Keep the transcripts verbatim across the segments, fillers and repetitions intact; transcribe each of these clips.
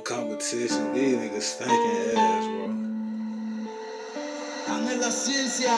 competition. These niggas stinking ass, bro. Dame la ciencia.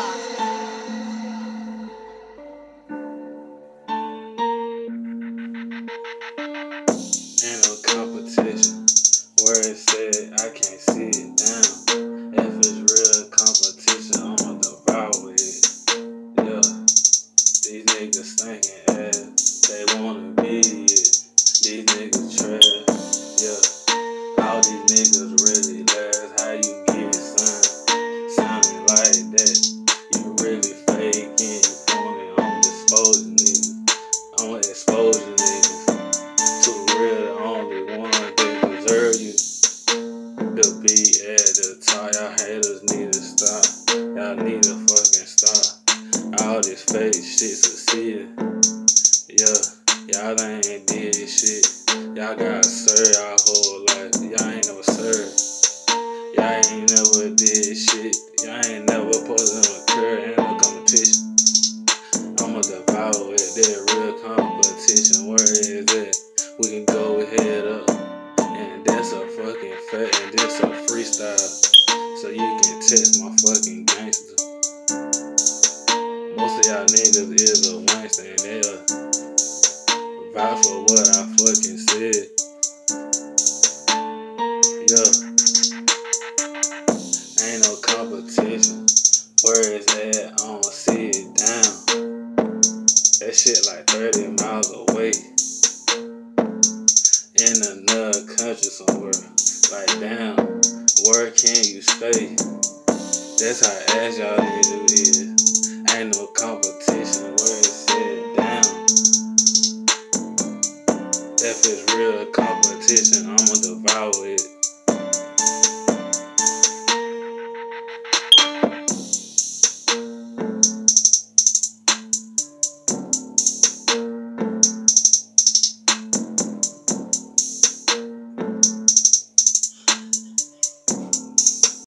Ain't no competition. Where it said I can't see it down. If it's real competition, I'ma devour it. Yeah, these niggas stinking ass. They wanna be it. These niggas trash. Yeah, all these niggas really last. How you get signed? Sounding like that. You really faking. You phony. I'm disposing niggas. I'm exposing niggas. Too real, the only one that deserve you. The beat at the top, y'all haters need to stop. Y'all need to fucking stop. All this fake shit succeeding. Yeah, y'all ain't did this shit. Y'all gotta serve y'all whole life. Y'all ain't never served. Y'all ain't never did shit. Y'all ain't never posted on a career and no competition. I'ma devour it. That real competition. Where is it? We can go head up. And that's a fucking fact. And this a freestyle. So you can test my fucking gangster. Most of y'all niggas is a wankster and they'll vouch for what I fucking said. Yeah. Ain't no competition. Where it's at, I'ma see it down. That shit like thirty miles away. In another country somewhere. Like damn, where can you stay? That's how ass y'all niggas is. Ain't no competition. Where it's said down. If it's real competition, I'ma devour it.